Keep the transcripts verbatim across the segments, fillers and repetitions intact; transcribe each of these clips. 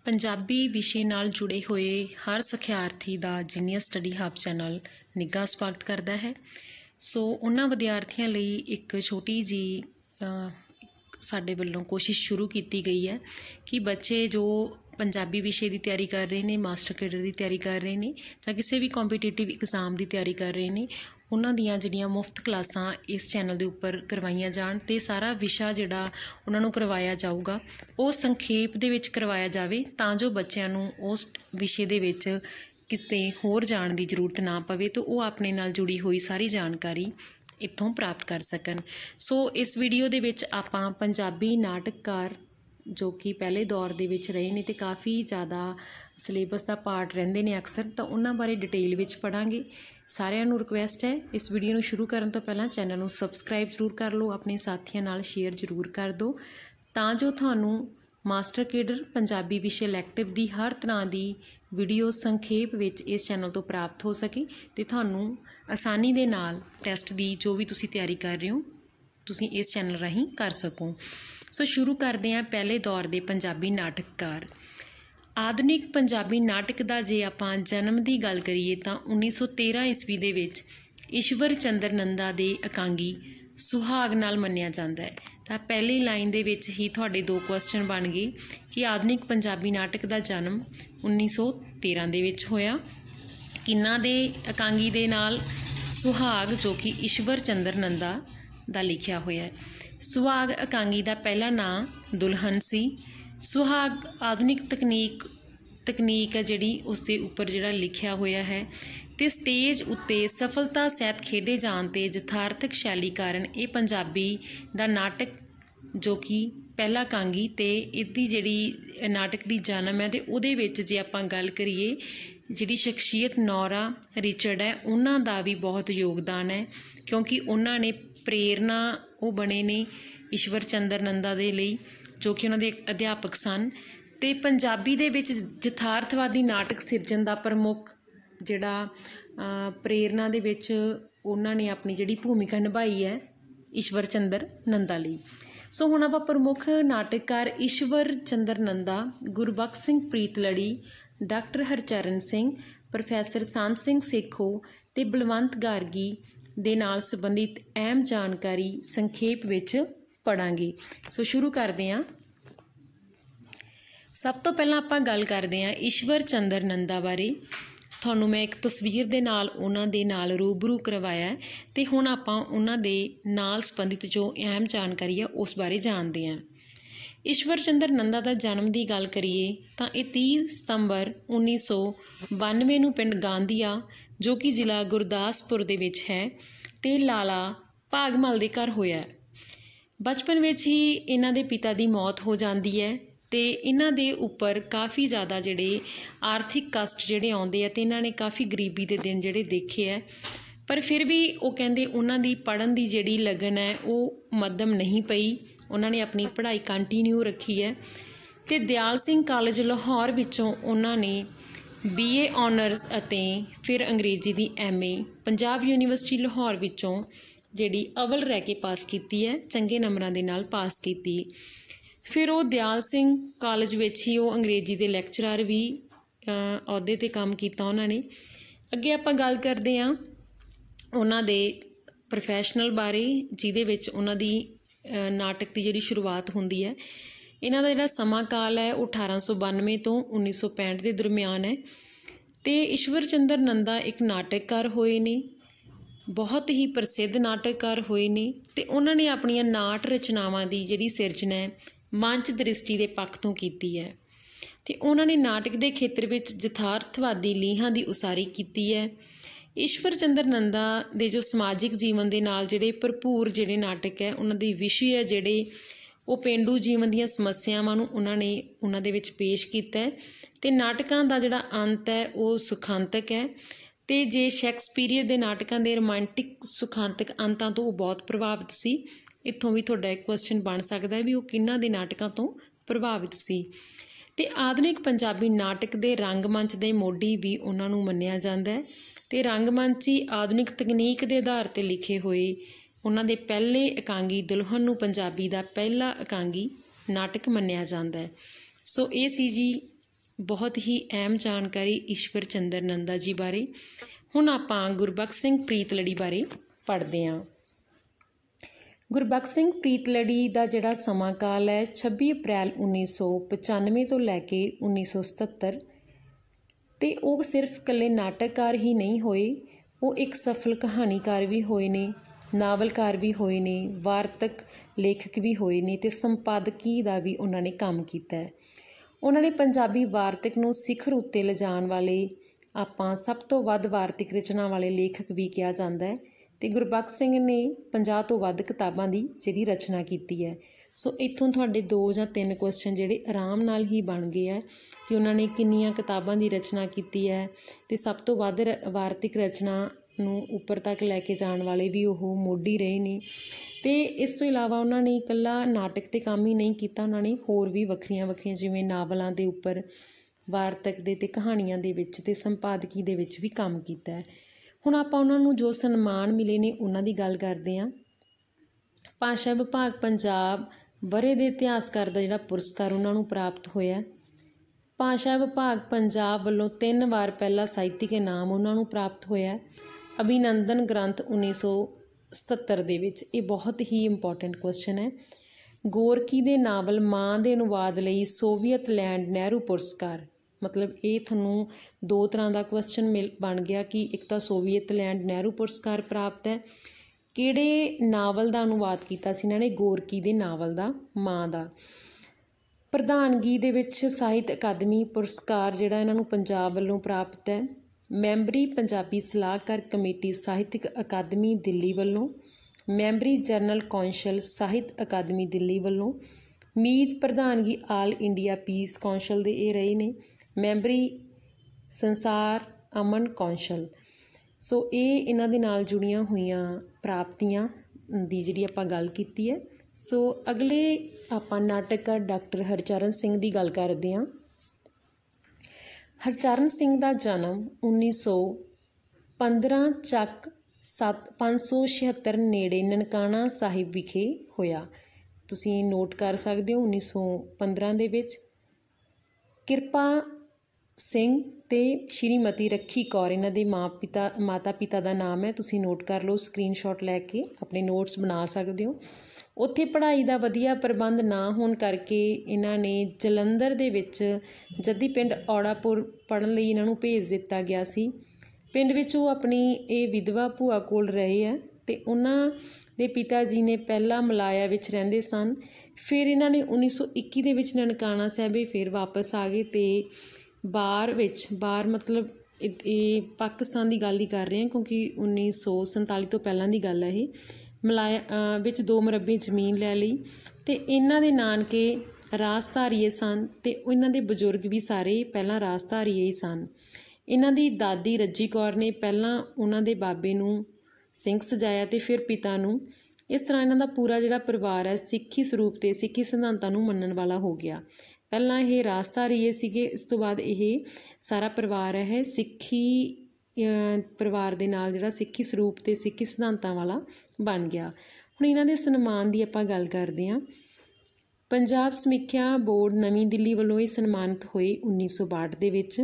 ਪੰਜਾਬੀ ਵਿਸ਼ੇ ਨਾਲ ਜੁੜੇ ਹੋਏ ਹਰ ਸਿਖਿਆਰਥੀ ਦਾ ਜੀਨੀਅਸ ਸਟੱਡੀ ਹੱਬ ਚੈਨਲ ਨਿੱਘਾ ਸਵਾਗਤ ਕਰਦਾ ਹੈ। ਸੋ ਉਹਨਾਂ ਵਿਦਿਆਰਥੀਆਂ ਲਈ ਇੱਕ ਛੋਟੀ ਜਿਹੀ ਸਾਡੇ ਵੱਲੋਂ ਕੋਸ਼ਿਸ਼ ਸ਼ੁਰੂ ਕੀਤੀ ਗਈ ਹੈ ਕਿ ਬੱਚੇ ਜੋ ਪੰਜਾਬੀ ਵਿਸ਼ੇ ਦੀ ਤਿਆਰੀ ਕਰ ਰਹੇ ਨੇ, ਮਾਸਟਰ ਕੇਡਰ ਦੀ ਤਿਆਰੀ ਕਰ ਰਹੇ ਨੇ ਜਾਂ ਕਿਸੇ ਵੀ ਕੰਪੀਟੀਟਿਵ ਐਗਜ਼ਾਮ ਦੀ ਤਿਆਰੀ ਕਰ ਰਹੇ ਨੇ, ਉਹਨਾਂ ਦੀਆਂ ਜਿਹੜੀਆਂ ਮੁਫਤ ਕਲਾਸਾਂ ਇਸ ਚੈਨਲ ਦੇ ਉੱਪਰ ਕਰਵਾਈਆਂ ਜਾਣ ਅਤੇ ਸਾਰਾ ਵਿਸ਼ਾ ਜਿਹੜਾ ਉਹਨਾਂ ਨੂੰ ਕਰਵਾਇਆ ਜਾਊਗਾ ਉਹ ਸੰਖੇਪ ਦੇ ਵਿੱਚ ਕਰਵਾਇਆ ਜਾਵੇ ਤਾਂ ਜੋ ਬੱਚਿਆਂ ਨੂੰ ਉਸ ਵਿਸ਼ੇ ਦੇ ਵਿੱਚ ਕਿਤੇ ਹੋਰ ਜਾਣ ਦੀ ਜ਼ਰੂਰਤ ਨਾ ਪਵੇ ਅਤੇ ਉਹ ਆਪਣੇ ਨਾਲ ਜੁੜੀ ਹੋਈ ਸਾਰੀ ਜਾਣਕਾਰੀ ਇੱਥੋਂ ਪ੍ਰਾਪਤ ਕਰ ਸਕਣ। ਸੋ ਇਸ ਵੀਡੀਓ ਦੇ ਵਿੱਚ ਆਪਾਂ ਪੰਜਾਬੀ ਨਾਟਕਕਾਰ ਜੋ ਕਿ ਪਹਿਲੇ ਦੌਰ ਦੇ ਵਿੱਚ ਰਹੇ ਨੇ ਅਤੇ ਕਾਫੀ ਜ਼ਿਆਦਾ ਸਿਲੇਬਸ ਦਾ ਪਾਰਟ ਰਹਿੰਦੇ ਨੇ ਅਕਸਰ, ਤਾਂ ਉਹਨਾਂ ਬਾਰੇ ਡਿਟੇਲ ਵਿੱਚ ਪੜ੍ਹਾਂਗੇ। ਸਾਰਿਆਂ ਨੂੰ ਰਿਕੁਐਸਟ ਹੈ ਇਸ ਵੀਡੀਓ ਨੂੰ ਸ਼ੁਰੂ ਕਰਨ ਤੋਂ ਪਹਿਲਾਂ ਚੈਨਲ ਨੂੰ ਸਬਸਕ੍ਰਾਈਬ ਜ਼ਰੂਰ ਕਰ ਲਓ, ਆਪਣੇ ਸਾਥੀਆਂ ਨਾਲ ਸ਼ੇਅਰ ਜ਼ਰੂਰ ਕਰ ਦਿਓ ਤਾਂ ਜੋ ਤੁਹਾਨੂੰ ਮਾਸਟਰ ਕੇਡਰ ਪੰਜਾਬੀ ਵਿਸ਼ੇ ਇਲੈਕਟਿਵ ਦੀ ਹਰ ਤਰ੍ਹਾਂ ਦੀ ਵੀਡੀਓ ਸੰਖੇਪ ਵਿੱਚ ਇਸ ਚੈਨਲ ਤੋਂ ਪ੍ਰਾਪਤ ਹੋ ਸਕੇ ਅਤੇ ਤੁਹਾਨੂੰ ਆਸਾਨੀ ਦੇ ਨਾਲ ਟੈਸਟ ਦੀ ਜੋ ਵੀ ਤੁਸੀਂ ਤਿਆਰੀ ਕਰ ਰਹੇ ਹੋ ਤੁਸੀਂ ਇਸ ਚੈਨਲ ਰਾਹੀਂ ਕਰ ਸਕੋ। ਸੋ ਸ਼ੁਰੂ ਕਰਦੇ ਹਾਂ ਪਹਿਲੇ ਦੌਰ ਦੇ ਪੰਜਾਬੀ ਨਾਟਕਕਾਰ। ਆਧੁਨਿਕ ਪੰਜਾਬੀ ਨਾਟਕ ਦਾ ਜੇ ਆਪਾਂ ਜਨਮ ਦੀ ਗੱਲ ਕਰੀਏ ਤਾਂ ਉੱਨੀ ਸੌ ਤੇਰ੍ਹਾਂ ਈਸਵੀ ਦੇ ਵਿੱਚ ਈਸ਼ਵਰ ਚੰਦਰ ਨੰਦਾ ਦੇ ਇਕਾਂਗੀ ਸੁਹਾਗ ਨਾਲ ਮੰਨਿਆ ਜਾਂਦਾ ਹੈ। ਤਾਂ ਪਹਿਲੀ ਲਾਈਨ ਦੇ ਵਿੱਚ ਹੀ ਤੁਹਾਡੇ ਦੋ ਕੁਐਸਚਨ ਬਣ ਗਏ ਕਿ ਆਧੁਨਿਕ ਪੰਜਾਬੀ ਨਾਟਕ ਦਾ ਜਨਮ ਉੱਨੀ ਸੌ ਤੇਰ੍ਹਾਂ ਦੇ ਵਿੱਚ ਹੋਇਆ, ਕਿਹਨਾਂ ਦੇ ਇਕਾਂਗੀ ਦੇ ਨਾਲ? ਸੁਹਾਗ, ਜੋ ਕਿ ਈਸ਼ਵਰ ਚੰਦਰ ਨੰਦਾ ਦਾ ਲਿਖਿਆ ਹੋਇਆ ਹੈ। ਸੁਹਾਗ ਇਕਾਂਗੀ ਦਾ ਪਹਿਲਾ ਨਾਂ ਦੁਲਹਨ ਸੀ। ਸੁਹਾਗ ਆਧੁਨਿਕ ਤਕਨੀਕ ਤਕਨੀਕ ਹੈ ਜਿਹੜੀ ਉਸ ਦੇ ਉੱਪਰ ਜਿਹੜਾ ਲਿਖਿਆ ਹੋਇਆ ਹੈ ਅਤੇ ਸਟੇਜ ਉੱਤੇ ਸਫਲਤਾ ਸਹਿਤ ਖੇਡੇ ਜਾਣ 'ਤੇ ਯਥਾਰਥਕ ਸ਼ੈਲੀ ਕਾਰਨ ਇਹ ਪੰਜਾਬੀ ਦਾ ਨਾਟਕ ਜੋ ਕਿ ਪਹਿਲਾ ਇਕਾਂਗੀ ਅਤੇ ਇਹਦੀ ਜਿਹੜੀ ਨਾਟਕ ਦੀ ਜਨਮ ਹੈ ਅਤੇ ਉਹਦੇ ਵਿੱਚ ਜੇ ਆਪਾਂ ਗੱਲ ਕਰੀਏ ਜਿਹੜੀ ਸ਼ਖਸੀਅਤ ਨੌਰਾ ਰਿਚਰਡ ਹੈ ਉਹਨਾਂ ਦਾ ਵੀ ਬਹੁਤ ਯੋਗਦਾਨ ਹੈ, ਕਿਉਂਕਿ ਉਹਨਾਂ ਨੇ ਪ੍ਰੇਰਨਾ ਉਹ ਬਣੇ ਨੇ ਈਸ਼ਵਰ ਚੰਦਰ ਨੰਦਾ ਦੇ ਲਈ ਜੋ ਕਿ ਉਹਨਾਂ ਦੇ ਅਧਿਆਪਕ ਸਨ। ਅਤੇ ਪੰਜਾਬੀ ਦੇ ਵਿੱਚ ਯਥਾਰਥਵਾਦੀ ਨਾਟਕ ਸਿਰਜਣ ਦਾ ਪ੍ਰਮੁੱਖ ਜਿਹੜਾ ਪ੍ਰੇਰਨਾ ਦੇ ਵਿੱਚ ਉਹਨਾਂ ਨੇ ਆਪਣੀ ਜਿਹੜੀ ਭੂਮਿਕਾ ਨਿਭਾਈ ਹੈ ਈਸ਼ਵਰ ਚੰਦਰ ਨੰਦਾ ਲਈ। ਸੋ ਹੁਣ ਆਪਾਂ ਪ੍ਰਮੁੱਖ ਨਾਟਕਕਾਰ ਈਸ਼ਵਰ ਚੰਦਰ ਨੰਦਾ, ਗੁਰਬਖਸ਼ ਸਿੰਘ ਪ੍ਰੀਤਲੜੀ, ਡਾਕਟਰ ਹਰਚਰਨ ਸਿੰਘ, ਪ੍ਰੋਫੈਸਰ ਸੰਤ ਸਿੰਘ ਸੇਖੋਂ ਅਤੇ ਬਲਵੰਤ ਗਾਰਗੀ ਦੇ ਨਾਲ ਸੰਬੰਧਿਤ ਅਹਿਮ ਜਾਣਕਾਰੀ ਸੰਖੇਪ ਵਿੱਚ ਪੜ੍ਹਾਂਗੇ। ਸੋ ਸ਼ੁਰੂ ਕਰਦੇ ਹਾਂ। ਸਭ ਤੋਂ ਪਹਿਲਾਂ ਆਪਾਂ ਗੱਲ ਕਰਦੇ ਹਾਂ ਈਸ਼ਵਰ ਚੰਦਰ ਨੰਦਾ ਬਾਰੇ। ਤੁਹਾਨੂੰ ਮੈਂ ਇੱਕ ਤਸਵੀਰ ਦੇ ਨਾਲ ਉਹਨਾਂ ਦੇ ਨਾਲ ਰੂਬਰੂ ਕਰਵਾਇਆ ਅਤੇ ਹੁਣ ਆਪਾਂ ਉਹਨਾਂ ਦੇ ਨਾਲ ਸੰਬੰਧਿਤ ਜੋ ਅਹਿਮ ਜਾਣਕਾਰੀ ਆ ਉਸ ਬਾਰੇ ਜਾਣਦੇ ਹਾਂ। ਈਸ਼ਵਰ ਚੰਦਰ ਨੰਦਾ ਦਾ ਜਨਮ ਦੀ ਗੱਲ ਕਰੀਏ ਤਾਂ ਇਹ ਤੀਹ ਸਤੰਬਰ ਉੱਨੀ ਸੌ ਬਾਨਵੇਂ ਨੂੰ ਪਿੰਡ ਗਾਂਧੀਆ ਜੋ ਕਿ ਜ਼ਿਲ੍ਹਾ ਗੁਰਦਾਸਪੁਰ ਦੇ ਵਿੱਚ ਹੈ ਅਤੇ ਲਾਲਾ ਭਾਗਮਲ ਦੇ ਘਰ ਹੋਇਆ। ਬਚਪਨ ਵਿੱਚ ਹੀ ਇਹਨਾਂ ਦੇ ਪਿਤਾ ਦੀ ਮੌਤ ਹੋ ਜਾਂਦੀ ਹੈ ਅਤੇ ਇਹਨਾਂ ਦੇ ਉੱਪਰ ਕਾਫੀ ਜ਼ਿਆਦਾ ਜਿਹੜੇ ਆਰਥਿਕ ਕਸ਼ਟ ਜਿਹੜੇ ਆਉਂਦੇ ਆ ਅਤੇ ਇਹਨਾਂ ਨੇ ਕਾਫੀ ਗਰੀਬੀ ਦੇ ਦਿਨ ਜਿਹੜੇ ਦੇਖੇ ਹੈ, ਪਰ ਫਿਰ ਵੀ ਉਹ ਕਹਿੰਦੇ ਉਹਨਾਂ ਦੀ ਪੜ੍ਹਨ ਦੀ ਜਿਹੜੀ ਲਗਨ ਹੈ ਉਹ ਮੱਧਮ ਨਹੀਂ ਪਈ, ਉਹਨਾਂ ਨੇ ਆਪਣੀ ਪੜ੍ਹਾਈ ਕੰਟੀਨਿਊ ਰੱਖੀ ਹੈ। ਅਤੇ ਦਿਆਲ ਸਿੰਘ ਕਾਲਜ ਲਾਹੌਰ ਵਿੱਚੋਂ ਉਹਨਾਂ ਨੇ ਬੀ ਏ ਔਨਰਸ ਅਤੇ ਫਿਰ ਅੰਗਰੇਜ਼ੀ ਦੀ M A Punjab university Lahore ਵਿੱਚੋਂ ਜਿਹੜੀ ਅਵਲ ਰਹਿ ਕੇ ਪਾਸ ਕੀਤੀ ਹੈ, ਚੰਗੇ ਨੰਬਰਾਂ ਦੇ ਨਾਲ ਪਾਸ ਕੀਤੀ। ਫਿਰ ਉਹ ਦਿਆਲ ਸਿੰਘ ਕਾਲਜ ਵਿੱਚ ਹੀ ਉਹ ਅੰਗਰੇਜ਼ੀ ਦੇ ਲੈਕਚਰਰ ਵੀ ਅਹੁਦੇ 'ਤੇ ਕੰਮ ਕੀਤਾ ਉਹਨਾਂ ਨੇ। ਅੱਗੇ ਆਪਾਂ ਗੱਲ ਕਰਦੇ ਹਾਂ ਉਹਨਾਂ ਦੇ ਪ੍ਰੋਫੈਸ਼ਨਲ ਬਾਰੇ, ਜਿਹਦੇ ਵਿੱਚ ਉਹਨਾਂ ਦੀ ਨਾਟਕ ਦੀ ਜਿਹੜੀ ਸ਼ੁਰੂਆਤ ਹੁੰਦੀ ਹੈ। ਇਹਨਾਂ ਦਾ ਜਿਹੜਾ ਸਮਾਂ ਕਾਲ ਹੈ ਉਹ ਅਠਾਰਾਂ ਸੌ ਬਾਨਵੇਂ ਤੋਂ ਉੱਨੀ ਸੌ ਪੈਂਹਠ ਦੇ ਦਰਮਿਆਨ ਹੈ ਅਤੇ ਈਸ਼ਵਰ ਚੰਦਰ ਨੰਦਾ ਇੱਕ ਨਾਟਕਕਾਰ ਹੋਏ ਨੇ, ਬਹੁਤ ਹੀ ਪ੍ਰਸਿੱਧ ਨਾਟਕਕਾਰ ਹੋਏ ਨੇ ਅਤੇ ਉਹਨਾਂ ਨੇ ਆਪਣੀਆਂ ਨਾਟ ਰਚਨਾਵਾਂ ਦੀ ਜਿਹੜੀ ਸਿਰਜਣਾ ਹੈ ਮੰਚ ਦ੍ਰਿਸ਼ਟੀ ਦੇ ਪੱਖ ਤੋਂ ਕੀਤੀ ਹੈ ਅਤੇ ਉਹਨਾਂ ਨੇ ਨਾਟਕ ਦੇ ਖੇਤਰ ਵਿੱਚ ਯਥਾਰਥਵਾਦੀ ਲੀਹਾਂ ਦੀ ਉਸਾਰੀ ਕੀਤੀ ਹੈ। ਈਸ਼ਵਰ ਚੰਦਰ ਨੰਦਾ ਦੇ ਜੋ ਸਮਾਜਿਕ ਜੀਵਨ ਦੇ ਨਾਲ ਜਿਹੜੇ ਭਰਪੂਰ ਜਿਹੜੇ ਨਾਟਕ ਹੈ ਉਹਨਾਂ ਦੇ ਵਿਸ਼ੇ ਹੈ ਜਿਹੜੇ ਉਹ ਪੇਂਡੂ ਜੀਵਨ ਦੀਆਂ ਸਮੱਸਿਆਵਾਂ ਨੂੰ ਉਹਨਾਂ ਨੇ ਉਹਨਾਂ ਦੇ ਵਿੱਚ ਪੇਸ਼ ਕੀਤਾ ਹੈ ਅਤੇ ਨਾਟਕਾਂ ਦਾ ਜਿਹੜਾ ਅੰਤ ਹੈ ਉਹ ਸੁਖਾਂਤਕ ਹੈ ਅਤੇ ਜੇ ਸ਼ੈਕਸਪੀਰੀਅਰ ਦੇ ਨਾਟਕਾਂ ਦੇ ਰੋਮਾਂਟਿਕ ਸੁਖਾਂਤਕ ਅੰਤਾਂ ਤੋਂ ਉਹ ਬਹੁਤ ਪ੍ਰਭਾਵਿਤ ਸੀ। ਇੱਥੋਂ ਵੀ ਤੁਹਾਡਾ ਇੱਕ ਕੁਐਸਚਨ ਬਣ ਸਕਦਾ ਹੈ ਵੀ ਉਹ ਕਿਹਨਾਂ ਦੇ ਨਾਟਕਾਂ ਤੋਂ ਪ੍ਰਭਾਵਿਤ ਸੀ। ਅਤੇ ਆਧੁਨਿਕ ਪੰਜਾਬੀ ਨਾਟਕ ਦੇ ਰੰਗਮੰਚ ਦੇ ਮੋਢੀ ਵੀ ਉਹਨਾਂ ਨੂੰ ਮੰਨਿਆ ਜਾਂਦਾ ਹੈ ਅਤੇ ਰੰਗਮੰਚੀ ਆਧੁਨਿਕ ਤਕਨੀਕ ਦੇ ਆਧਾਰ 'ਤੇ ਲਿਖੇ ਹੋਏ ਉਹਨਾਂ ਦੇ ਪਹਿਲੇ ਇਕਾਂਗੀ ਦੁਲਹਨ ਨੂੰ ਪੰਜਾਬੀ ਦਾ ਪਹਿਲਾ ਇਕਾਂਗੀ ਨਾਟਕ ਮੰਨਿਆ ਜਾਂਦਾ ਹੈ। ਸੋ ਇਹ ਸੀ ਜੀ बहुत ही अहम जानकारी ईश्वर चंद्र नंदा जी बारे। हुण आपां गुरबख्श सिंह प्रीतलड़ी बारे पढ़दे हां। गुरबख्श सिंह प्रीतलड़ी दा जिहड़ा समां काल है छब्बी अप्रैल उन्नीस सौ पचानवे तो लैके उन्नीस सौ सतहत्तर, ते वो सिर्फ कल्ले नाटककार ही नहीं होए, वो एक सफल कहानीकार भी होए ने, नावलकार भी होए ने, वार्तक लेखक भी होए ने, ते संपादकी दा भी उन्होंने काम किया है। उन्होंने पंजाबी वार्तक नूं सिखर उत्ते लिजाण वाले आपां सब तो वध वार्तिक रचना वाले लेखक भी कहा जाता है। तो गुरबख्श सिंह ने पचास तो वध किताबां दी जिहड़ी रचना की है। सो इत्थों तुहाडे दो जां तीन क्वेश्चन जिहड़े आराम नाल ही बन गए है कि उन्होंने किन्नियां किताबां दी रचना की है, तो सब तो वध वार्तिक रचना नूं उपर तक लैके जाण वाले भी वो मोढी रहे ने। तो इस तो इलावा उन्होंने इकल्ला नाटक ते काम ही नहीं किया, उन्होंने होर भी वखरियां वखरियां जिवें नावलों के उपर, वार्तक दे ते कहानियां दे विच ते संपादकी दे विच भी काम किया है। हुण आपां उन्हां नूं जो सन्मान मिले ने उन्हां दी गल करदे हां। भाषा विभाग पंजाब वरे दे इतिहासकार दा जिहड़ा पुरस्कार उन्हां नूं प्राप्त होया। भाषा विभाग पंजाब वल्लों तीन वार पहला साहित्यिक इनाम उन्हां नूं प्राप्त होया। अभिनंदन ग्रंथ उन्नीस सौ सतहत्तर दे विच, ये बहुत ही इंपॉर्टेंट क्वेश्चन है। गोरकी दे नावल मां दे अनुवाद लई सोवियत लैंड नेहरू पुरस्कार, मतलब ये थोनों दो तरह का क्वेश्चन मिल बन गया कि एक तो सोवियत लैंड नेहरू पुरस्कार प्राप्त है, किहड़े नावल का अनुवाद किया सी इन्हां ने, गोरकी दे नावल का मां दा। प्रधानगी दे विच साहित्य अकादमी पुरस्कार जिहड़ा इन्हां नूं पंजाब वल्लों प्राप्त है। मैंबरी पंजाबी सलाहकार कमेटी साहित्यक अकादमी दिल्ली वल्लों, मैंबरी जरनल कौंसल साहित्य अकादमी दिल्ली वल्लों, मीज प्रधानगी आल इंडिया पीस कौंसल दे ये रहे ने, मैंबरी संसार अमन कौंसल। सो ये इन्हां दे नाल जुड़ियां हुईयां प्राप्तियां दी जिहड़ी आपां गल कीती है। सो अगले आपां नाटककार डॉक्टर हरचरण सिंह की गल करते हैं। हरचरण सिंह का जन्म उन्नीस सौ पंद्रह ਚੱਕ सत्त पाँच सौ छिहत्तर नेड़े ननकाना साहिब विखे होया। तुसी नोट कर सकते हो उन्नीस सौ पंद्रह दे विच किरपा सिंह ते श्रीमती रखी कौर इन्हां दे माँ पिता माता पिता का नाम है। तुसी नोट कर लो, स्क्रीनशॉट लैके अपने नोट्स बना सकते हो। उत्थे पढ़ाई का वधिया प्रबंध ना होने करके इन्हां ने जलंधर दे विच जद्दी पिंड औड़ापुर पढ़न लई इन्हां नूं भेज दिता गया सी। पिंड विच वो अपनी ये विधवा भूआ कोल रहे है, तो उन्हां दे पिता जी ने पहला मलाया विच रहिंदे सन। फिर इन्हां ने उन्नीस सौ इक्की दे विच ननकाना साहिब फिर वापस आ गए, तो बार विच बार मतलब ये पाकिस्तान की गल ही कर रहे हैं क्योंकि उन्नीस सौ संताली तो पहलां दी गल है। ये मलाया विच दो मुरब्बे जमीन लै लई, तो इन्हां दे नानके राजधारीए सन, तो इन्हां दे बजुर्ग भी सारे पहलां राजधारीए ही सन। इन्हां दी दादी रज्जी कौर ने पहलां उन्हां दे बाबे नूं सिंह सजाया, तो फिर पिता नूं। इस तरह इन्हां दा पूरा जिहड़ा परिवार है सिੱਖੀ ਸਰੂਪ ते सिੱਖੀ सिद्धांतां नूं मन्नण वाला हो गया। पहलां ये राजधारीए सीगे, इस तो बाद ये सारा परिवार है सिੱਖੀ परिवार दे नाल जिहड़ा सिੱਖੀ ਸਰੂਪ ते सिੱਖੀ सिद्धांतां वाला बन गया। हुण इन्हां दे सन्मान दी आपां गल करदे हां। पंजाब समੀਖਿਆ बोर्ड नवीं दिल्ली वल्लों ये सन्मानित होए उन्नीस सौ बाहठ दे विच।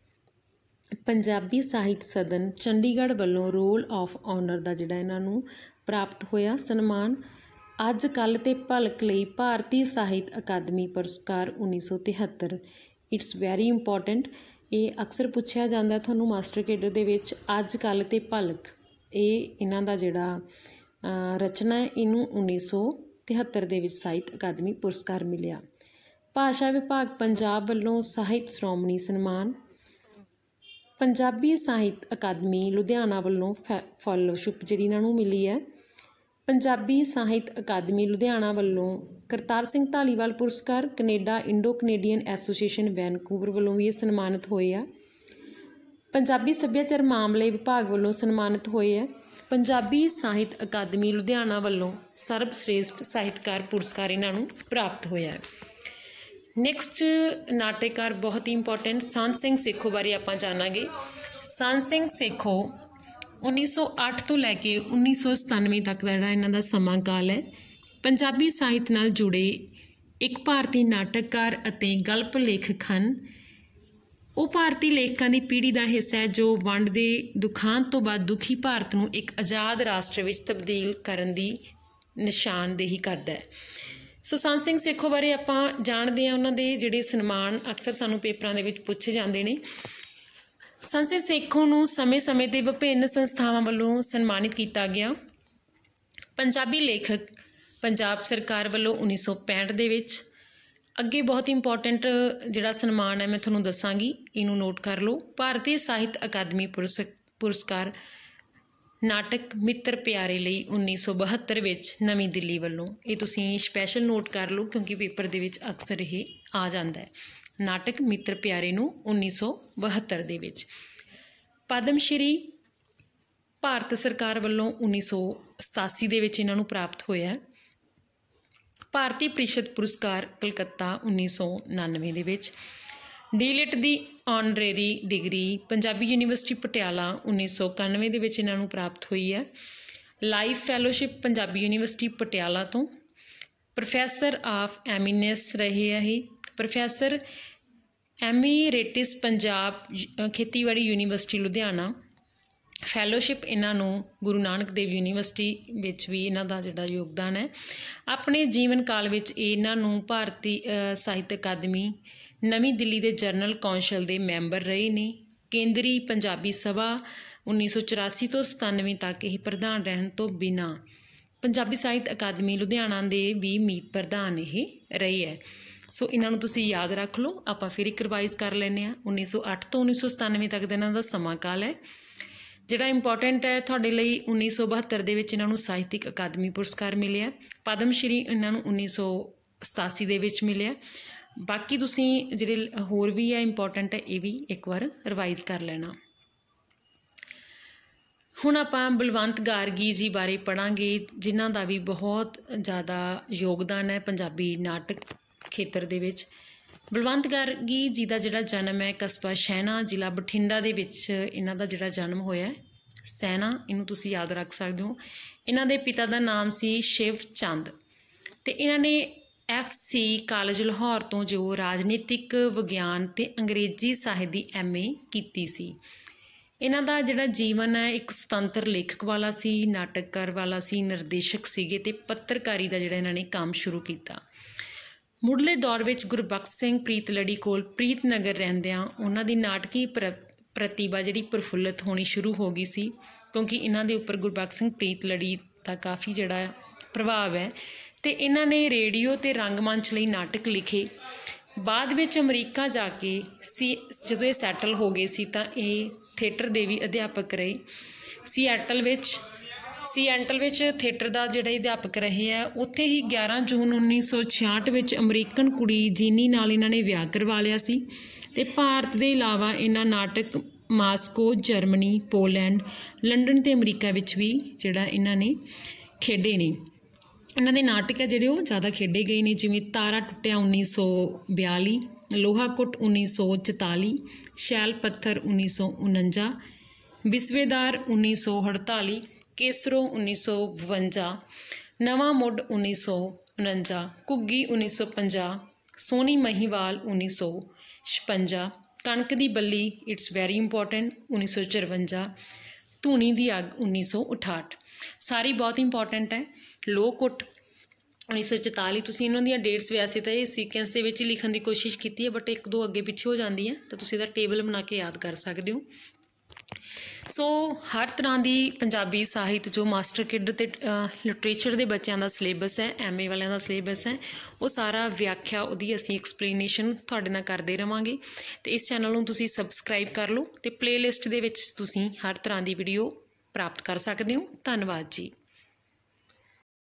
पंजाबी साहित्य सदन चंडीगढ़ वल्लों रोल ऑफ ऑनर का जिहड़ा इन्हां नूं प्राप्त होया सन्मान। अज कल ते भलक लई भारतीय साहित्य अकादमी पुरस्कार उन्नीस सौ तिहत्तर। इट्स वैरी इंपॉर्टेंट, ये अक्सर पूछा जाता तुहानूं मास्टर केडर दे विच। अज कल ते भलक ये इन्हां दा जिहड़ा रचना है, इनू उन्नीस सौ तिहत्तर दे विच साहित्य अकादमी पुरस्कार मिलिया। भाषा विभाग पंजाब वल्लों साहित्य श्रोमणी सन्मान। पंजाबी साहित्य अकादमी लुधियाना वल्लों फैलोशिप जिहड़ी इन्हां नूं मिली है। पंजाबी साहित्य अकादमी लुधियाना वल्लों करतार सिंह धालीवाल पुरस्कार। Canada Indo Canadian association Vancouver वल्लों भी ये सन्मानित होए है। पंजाबी सभ्याचार मामले विभाग वल्लों सन्मानित होए है। पंजाबी साहित्य अकादमी लुधियाना वल्लों सर्वश्रेष्ठ साहित्यकार पुरस्कार इन्हां नूं प्राप्त होया है। नैक्सट नाटककार बहुत ही इंपॉर्टेंट संत सिंह सेखो बारे आपां जानांगे। संत सिंह सेखो उन्नीस सौ अठ तो लैके उन्नीस सौ सतानवे तक का जिहड़ा इन्हां दा समां काल है, पंजाबी साहित्य नाल जुड़े एक भारतीय नाटककार अते गल्प लेखक हन। ਉਹ ਭਾਰਤੀ ਲੇਖਕਾਂ ਦੀ ਪੀੜ੍ਹੀ ਦਾ ਹਿੱਸਾ ਹੈ ਜੋ ਵੰਡ ਦੇ ਦੁਖਾਂਤ ਤੋਂ ਬਾਅਦ ਦੁਖੀ ਭਾਰਤ ਨੂੰ ਇੱਕ ਆਜ਼ਾਦ ਰਾਸ਼ਟਰ ਵਿੱਚ ਤਬਦੀਲ ਕਰਨ ਦੀ ਨਿਸ਼ਾਨਦੇਹੀ ਕਰਦਾ ਹੈ। ਸੋ ਸੰਤ ਸਿੰਘ ਸੇਖੋਂ ਬਾਰੇ ਆਪਾਂ ਜਾਣਦੇ ਹਾਂ, ਉਹਨਾਂ ਦੇ ਜਿਹੜੇ ਸਨਮਾਨ ਅਕਸਰ ਸਾਨੂੰ ਪੇਪਰਾਂ ਦੇ ਵਿੱਚ ਪੁੱਛੇ ਜਾਂਦੇ ਨੇ। ਸੰਤ ਸਿੰਘ ਸੇਖੋਂ ਨੂੰ ਸਮੇਂ ਸਮੇਂ 'ਤੇ ਵਿਭਿੰਨ ਸੰਸਥਾਵਾਂ ਵੱਲੋਂ ਸਨਮਾਨਿਤ ਕੀਤਾ ਗਿਆ। ਪੰਜਾਬੀ ਲੇਖਕ ਪੰਜਾਬ ਸਰਕਾਰ ਵੱਲੋਂ ਉੱਨੀ ਸੌ ਪੈਂਹਠ ਦੇ ਵਿੱਚ। ਅੱਗੇ ਬਹੁਤ ਇੰਪੋਰਟੈਂਟ ਜਿਹੜਾ ਸਨਮਾਨ ਹੈ ਮੈਂ ਤੁਹਾਨੂੰ ਦੱਸਾਂਗੀ, ਇਹਨੂੰ ਨੋਟ ਕਰ ਲਓ। ਭਾਰਤੀ ਸਾਹਿਤ ਅਕਾਦਮੀ ਪੁਰਸ ਪੁਰਸਕਾਰ ਨਾਟਕ ਮਿੱਤਰ ਪਿਆਰੇ ਲਈ ਉੱਨੀ ਸੌ ਬਹੱਤਰ ਵਿੱਚ ਨਵੀਂ ਦਿੱਲੀ ਵੱਲੋਂ। ਇਹ ਤੁਸੀਂ ਸਪੈਸ਼ਲ ਨੋਟ ਕਰ ਲਓ ਕਿਉਂਕਿ ਪੇਪਰ ਦੇ ਵਿੱਚ ਅਕਸਰ ਇਹ ਆ ਜਾਂਦਾ ਹੈ। ਨਾਟਕ ਮਿੱਤਰ ਪਿਆਰੇ ਨੂੰ ਉੱਨੀ ਸੌ ਬਹੱਤਰ ਦੇ ਵਿੱਚ। ਪਦਮ ਸ਼੍ਰੀ ਭਾਰਤ ਸਰਕਾਰ ਵੱਲੋਂ ਉੱਨੀ ਸੌ ਸਤਾਸੀ ਦੇ ਵਿੱਚ ਇਹਨਾਂ ਨੂੰ ਪ੍ਰਾਪਤ ਹੋਇਆ। ਭਾਰਤੀ ਪ੍ਰੀਸ਼ਦ ਪੁਰਸਕਾਰ ਕਲਕੱਤਾ ਉੱਨੀ ਸੌ ਉਣਾਨਵੇਂ ਦੇ ਵਿੱਚ। ਡੀਲਿਟ ਦੀ honorary degree Punjabi university Patiala ਉੱਨੀ ਸੌ ਇਕਾਨਵੇਂ ਦੇ ਵਿੱਚ ਇਹਨਾਂ ਨੂੰ ਪ੍ਰਾਪਤ ਹੋਈ ਹੈ। Life fellowship Punjabi university Patiala ਤੋਂ। ਪ੍ਰੋਫੈਸਰ ਆਫ ਐਮੀਨੈਸ ਰਹੇ ਹੈ ਇਹ। ਪ੍ਰੋਫੈਸਰ ਐਮੀਰੇਟਿਸ ਪੰਜਾਬ ਖੇਤੀਬਾੜੀ ਯੂਨੀਵਰਸਿਟੀ ਲੁਧਿਆਣਾ। ਫੈਲੋਸ਼ਿਪ ਇਹਨਾਂ ਨੂੰ ਗੁਰੂ ਨਾਨਕ ਦੇਵ ਯੂਨੀਵਰਸਿਟੀ ਵਿੱਚ ਵੀ ਇਹਨਾਂ ਦਾ ਜਿਹੜਾ ਯੋਗਦਾਨ ਹੈ। ਆਪਣੇ ਜੀਵਨ ਕਾਲ ਵਿੱਚ ਇਹਨਾਂ ਨੂੰ ਭਾਰਤੀ ਸਾਹਿਤ ਅਕਾਦਮੀ ਨਵੀਂ ਦਿੱਲੀ ਦੇ ਜਨਰਲ ਕੌਂਸਲ ਦੇ ਮੈਂਬਰ ਰਹੇ ਨੇ। ਕੇਂਦਰੀ ਪੰਜਾਬੀ ਸਭਾ ਉੱਨੀ ਸੌ ਚੁਰਾਸੀ ਤੋਂ ਸਤਾਨਵੇਂ ਤੱਕ ਇਹ ਪ੍ਰਧਾਨ ਰਹਿਣ ਤੋਂ ਬਿਨਾਂ ਪੰਜਾਬੀ ਸਾਹਿਤ ਅਕਾਦਮੀ ਲੁਧਿਆਣਾ ਦੇ ਵੀ ਮੀਤ ਪ੍ਰਧਾਨ ਇਹ ਰਹੇ ਹੈ। ਸੋ ਇਹਨਾਂ ਨੂੰ ਤੁਸੀਂ ਯਾਦ ਰੱਖ ਲਓ। ਆਪਾਂ ਫਿਰ ਇੱਕ ਰਿਵਾਈਜ਼ ਕਰ ਲੈਂਦੇ ਹਾਂ। ਉੱਨੀ ਸੌ ਅੱਠ ਤੋਂ ਉੱਨੀ ਸੌ ਸਤਾਨਵੇਂ ਤੱਕ ਦਾ ਇਹਨਾਂ ਦਾ ਸਮਾਂ ਕਾਲ ਹੈ। ਜਿਹੜਾ ਇੰਪੋਰਟੈਂਟ ਹੈ ਤੁਹਾਡੇ ਲਈ, ਉੱਨੀ ਸੌ ਬਹੱਤਰ ਦੇ ਵਿੱਚ ਇਹਨਾਂ ਨੂੰ ਸਾਹਿਤਕ ਅਕਾਦਮੀ ਪੁਰਸਕਾਰ ਮਿਲਿਆ। ਪਦਮ ਸ਼੍ਰੀ ਇਹਨਾਂ ਨੂੰ ਉੱਨੀ ਸੌ ਸਤਾਸੀ ਦੇ ਵਿੱਚ ਮਿਲਿਆ। ਬਾਕੀ ਤੁਸੀਂ ਜਿਹੜੇ ਹੋਰ ਵੀ ਹੈ ਇੰਪੋਰਟੈਂਟ ਹੈ, ਇਹ ਵੀ ਇੱਕ ਵਾਰ ਰਿਵਾਈਜ਼ ਕਰ ਲੈਣਾ। ਹੁਣ ਆਪਾਂ ਬਲਵੰਤ ਗਾਰਗੀ ਜੀ ਬਾਰੇ ਪੜ੍ਹਾਂਗੇ, ਜਿਨ੍ਹਾਂ ਦਾ ਵੀ ਬਹੁਤ ਜ਼ਿਆਦਾ ਯੋਗਦਾਨ ਹੈ ਪੰਜਾਬੀ ਨਾਟਕ ਖੇਤਰ ਦੇ ਵਿੱਚ। ਬਲਵੰਤ ਗਾਰਗੀ ਜੀ ਦਾ ਜਿਹੜਾ ਜਨਮ ਹੈ ਕਸਬਾ ਸ਼ਹਿਣਾ ਜ਼ਿਲ੍ਹਾ ਬਠਿੰਡਾ ਦੇ ਵਿੱਚ ਇਹਨਾਂ ਦਾ ਜਿਹੜਾ ਜਨਮ ਹੋਇਆ। ਸੈਨਾ ਇਹਨੂੰ ਤੁਸੀਂ ਯਾਦ ਰੱਖ ਸਕਦੇ ਹੋ। ਇਹਨਾਂ ਦੇ ਪਿਤਾ ਦਾ ਨਾਮ ਸੀ ਸ਼ਿਵ ਚੰਦ ਅਤੇ ਇਹਨਾਂ ਨੇ ਐਫ ਸੀ ਕਾਲਜ ਲਾਹੌਰ ਤੋਂ ਜੋ ਰਾਜਨੀਤਿਕ ਵਿਗਿਆਨ ਅਤੇ ਅੰਗਰੇਜ਼ੀ ਸਾਹਿਤ ਦੀ ਐਮ ਏ ਕੀਤੀ ਸੀ। ਇਹਨਾਂ ਦਾ ਜਿਹੜਾ ਜੀਵਨ ਹੈ ਇੱਕ ਸੁਤੰਤਰ ਲੇਖਕ ਵਾਲਾ ਸੀ, ਨਾਟਕਕਾਰ ਵਾਲਾ ਸੀ, ਨਿਰਦੇਸ਼ਕ ਸੀਗੇ ਅਤੇ ਪੱਤਰਕਾਰੀ ਦਾ ਜਿਹੜਾ ਇਹਨਾਂ ਨੇ ਕੰਮ ਸ਼ੁਰੂ ਕੀਤਾ। ਮੁੱਢਲੇ ਦੌਰ ਵਿੱਚ ਗੁਰਬਖਸ਼ ਸਿੰਘ ਪ੍ਰੀਤਲੜੀ ਕੋਲ ਪ੍ਰੀਤਨਗਰ ਰਹਿੰਦਿਆਂ ਉਹਨਾਂ ਦੀ ਨਾਟਕੀ ਪ੍ਰ ਪ੍ਰਤਿਭਾ ਜਿਹੜੀ ਪ੍ਰਫੁੱਲਤ ਹੋਣੀ ਸ਼ੁਰੂ ਹੋ ਗਈ ਸੀ, ਕਿਉਂਕਿ ਇਹਨਾਂ ਦੇ ਉੱਪਰ ਗੁਰਬਖਸ਼ ਸਿੰਘ ਪ੍ਰੀਤਲੜੀ ਦਾ ਕਾਫੀ ਜਿਹੜਾ ਪ੍ਰਭਾਵ ਹੈ। ਅਤੇ ਇਹਨਾਂ ਨੇ ਰੇਡੀਓ ਅਤੇ ਰੰਗਮੰਚ ਲਈ ਨਾਟਕ ਲਿਖੇ। ਬਾਅਦ ਵਿੱਚ ਅਮਰੀਕਾ ਜਾ ਕੇ ਸੀ ਜਦੋਂ ਇਹ ਸੈਟਲ ਹੋ ਗਏ ਸੀ ਤਾਂ ਇਹ ਥੀਏਟਰ ਦੇ ਵੀ ਅਧਿਆਪਕ ਰਹੇ। ਸੀਐਟਲ ਵਿੱਚ ਸੀਐਟਲ ਵਿੱਚ ਥੀਏਟਰ ਦਾ ਜਿਹੜਾ ਅਧਿਆਪਕ ਰਹੇ ਹੈ। ਉੱਥੇ ਹੀ ਗਿਆਰਾਂ ਜੂਨ ਉੱਨੀ ਸੌ ਛਿਆਹਠ ਵਿੱਚ ਅਮਰੀਕਨ ਕੁੜੀ ਜੀਨੀ ਨਾਲ ਇਹਨਾਂ ਨੇ ਵਿਆਹ ਕਰਵਾ ਲਿਆ ਸੀ ਅਤੇ ਭਾਰਤ ਦੇ ਇਲਾਵਾ ਇਹਨਾਂ ਨਾਟਕ ਮਾਸਕੋ, ਜਰਮਨੀ, ਪੋਲੈਂਡ, ਲੰਡਨ ਅਤੇ ਅਮਰੀਕਾ ਵਿੱਚ ਵੀ ਜਿਹੜਾ ਇਹਨਾਂ ਨੇ ਖੇਡੇ ਨੇ। ਇਹਨਾਂ ਦੇ ਨਾਟਕ ਹੈ ਜਿਹੜੇ ਉਹ ਜ਼ਿਆਦਾ ਖੇਡੇ ਗਏ ਨੇ, ਜਿਵੇਂ ਤਾਰਾ ਟੁੱਟਿਆ ਉੱਨੀ ਸੌ ਬਿਆਲੀ, ਲੋਹਾ ਕੁੱਟ ਉੱਨੀ ਸੌ ਚੁਤਾਲੀ, ਸ਼ੈਲ ਪੱਥਰ ਉੱਨੀ ਸੌ ਉਣੰਜਾ, ਬਿਸਵੇਦਾਰ ਉੱਨੀ ਸੌ ਅਠਤਾਲੀ, ਕੇਸਰੋ ਉੱਨੀ ਸੌ ਬਵੰਜਾ, ਨਵਾਂ ਮੁੱਢ ਉੱਨੀ ਸੌ ਉਣੰਜਾ, ਘੁੱਗੀ ਉੱਨੀ ਸੌ ਪੰਜਾਹ, ਸੋਨੀ ਮਹੀਵਾਲ ਉੱਨੀ ਸੌ ਛਪੰਜਾ, ਕਣਕ ਦੀ ਬੱਲੀ ਇਟਸ ਵੈਰੀ ਇੰਪੋਰਟੈਂਟ ਉੱਨੀ ਸੌ ਚੁਰੰਜਾ, ਧੂਣੀ ਦੀ ਅੱਗ ਉੱਨੀ ਸੌ ਅਠਾਹਠ। ਸਾਰੀ ਬਹੁਤ ਇੰਪੋਰਟੈਂਟ ਹੈ। ਲੋਹ ਕੁੱਟ ਉੱਨੀ ਸੌ ਚੁਤਾਲੀ। ਤੁਸੀਂ ਇਹਨਾਂ ਦੀਆਂ ਡੇਟਸ ਵੈਸੇ ਤਾਂ ਇਹ ਸੀਕੁਐਂਸ ਦੇ ਵਿੱਚ ਲਿਖਣ ਦੀ ਕੋਸ਼ਿਸ਼ ਕੀਤੀ ਹੈ, ਬਟ ਇੱਕ ਦੋ ਅੱਗੇ ਪਿੱਛੇ ਹੋ ਜਾਂਦੀ ਹੈ, ਤਾਂ ਤੁਸੀਂ ਇਹਦਾ ਟੇਬਲ ਬਣਾ ਕੇ ਯਾਦ ਕਰ ਸਕਦੇ ਹੋ। ਸੋ ਹਰ ਤਰ੍ਹਾਂ ਦੀ ਪੰਜਾਬੀ ਸਾਹਿਤ ਜੋ ਮਾਸਟਰ ਕਿਡ ਅਤੇ ਲਿਟਰੇਚਰ ਦੇ ਬੱਚਿਆਂ ਦਾ ਸਿਲੇਬਸ ਹੈ, ਐਮ ਏ ਵਾਲਿਆਂ ਦਾ ਸਿਲੇਬਸ ਹੈ, ਉਹ ਸਾਰਾ ਵਿਆਖਿਆ ਉਹਦੀ ਅਸੀਂ ਐਕਸਪਲੇਨੇਸ਼ਨ ਤੁਹਾਡੇ ਨਾਲ ਕਰਦੇ ਰਹਾਂਗੇ। ਅਤੇ ਇਸ ਚੈਨਲ ਨੂੰ ਤੁਸੀਂ ਸਬਸਕ੍ਰਾਈਬ ਕਰ ਲਓ ਅਤੇ ਪਲੇਲਿਸਟ ਦੇ ਵਿੱਚ ਤੁਸੀਂ ਹਰ ਤਰ੍ਹਾਂ ਦੀ ਵੀਡੀਓ ਪ੍ਰਾਪਤ ਕਰ ਸਕਦੇ ਹੋ। ਧੰਨਵਾਦ ਜੀ।